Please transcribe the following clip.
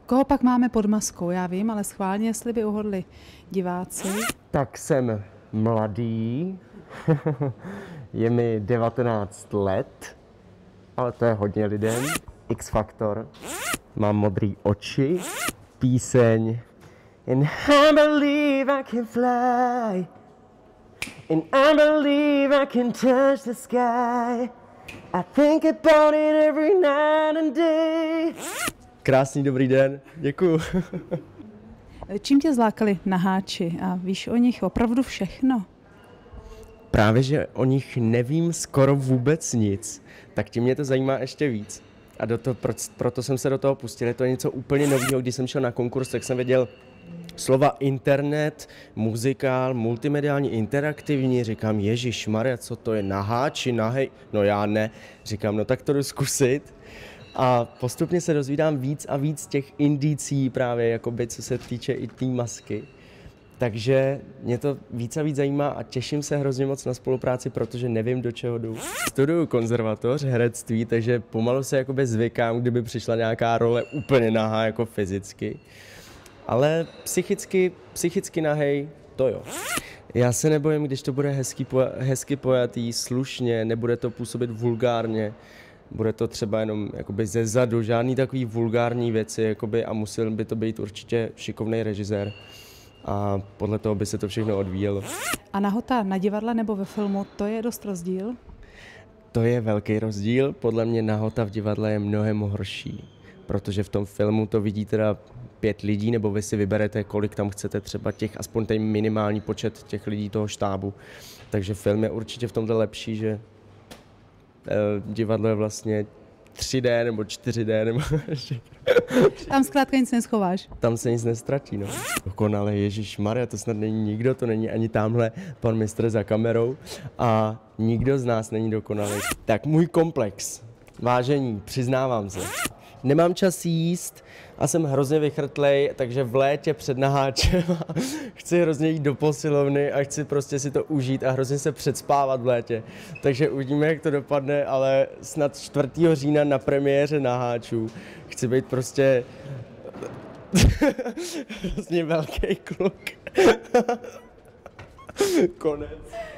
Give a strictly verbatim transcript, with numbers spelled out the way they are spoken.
Koho pak máme pod maskou? Já vím, ale schválně, jestli by uhodli diváci. Tak jsem mladý, je mi devatenáct let, ale to je hodně lidem. X Factor, mám modrý oči, píseň And I believe I can fly And I believe I can touch the sky I think about it every night and day. Krásný dobrý den, děkuju. Čím tě zlákali naháči a víš o nich opravdu všechno? Právě, že o nich nevím skoro vůbec nic, tak tím mě to zajímá ještě víc. A do toho, proto jsem se do toho pustil, je to něco úplně nového, když jsem šel na konkurs, tak jsem věděl slova internet, muzikál, multimediální, interaktivní, říkám ježišmarja, co to je, naháči, nahej, no já ne, říkám, no tak to jdu zkusit. A postupně se dozvídám víc a víc těch indicí právě, jakoby, co se týče i té masky. Takže mě to víc a víc zajímá a těším se hrozně moc na spolupráci, protože nevím, do čeho jdu. Studuju konzervatoř, herectví, takže pomalu se jakoby zvykám, kdyby přišla nějaká role úplně nahá, jako fyzicky. Ale psychicky, psychicky nahej, to jo. Já se nebojím, když to bude hezky, hezky pojatý, slušně, nebude to působit vulgárně. Bude to třeba jenom jakoby ze zadu, žádný takový vulgární věci, jakoby, a musel by to být určitě šikovný režisér. A podle toho by se to všechno odvíjelo. A nahota na divadle nebo ve filmu, to je dost rozdíl? To je velký rozdíl. Podle mě nahota v divadle je mnohem horší, protože v tom filmu to vidí teda pět lidí, nebo vy si vyberete, kolik tam chcete, třeba těch, aspoň ten minimální počet těch lidí toho štábu. Takže film je určitě v tomto lepší, že eh, divadlo je vlastně tři dé nebo čtyři dé, nebo Tam zkrátka nic neschováš. Tam se nic nestratí, no. Dokonale, ježišmarja, to snad není nikdo, to není ani tamhle pan mistr za kamerou a nikdo z nás není dokonalý. Tak můj komplex, vážení, přiznávám se. Nemám čas jíst a jsem hrozně vychrtlej, takže v létě před naháčem chci hrozně jít do posilovny a chci prostě si to užít a hrozně se předspávat v létě. Takže uvidíme, jak to dopadne, ale snad čtvrtého října na premiéře naháčů chci být prostě hrozně velký kluk. Konec.